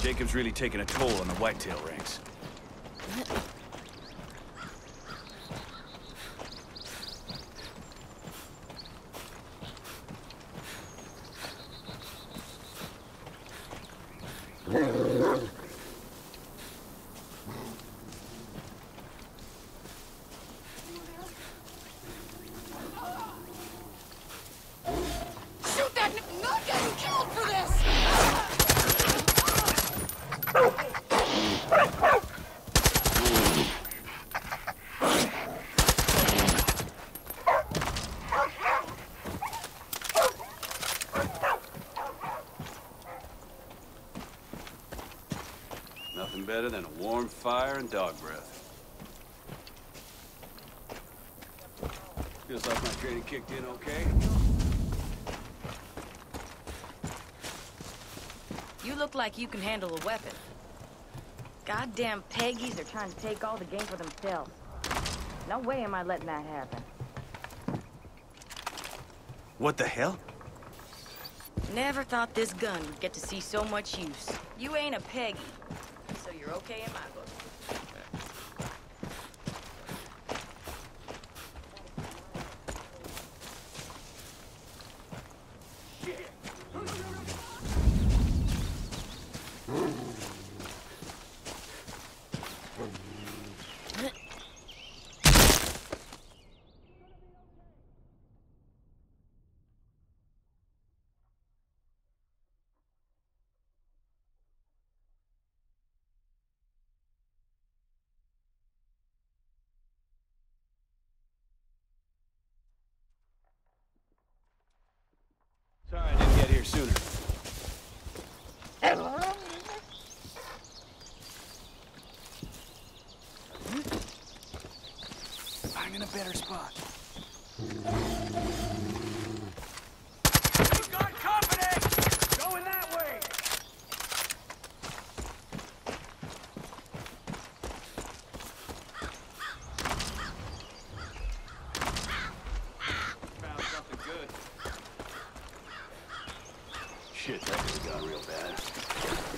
Jacob's really taking a toll on the whitetail ranks. Shoot that! Not getting killed for this! Nothing better than a warm fire and dog breath. Feels like my training kicked in okay. You look like you can handle a weapon. Goddamn Peggies are trying to take all the game for themselves. No way am I letting that happen. What the hell? Never thought this gun would get to see so much use. You ain't a Peggy, so you're okay in my book. Sorry I didn't get here sooner. I'm in a better spot. You got company! Going that way! Found something good. Shit, that could have gone real bad.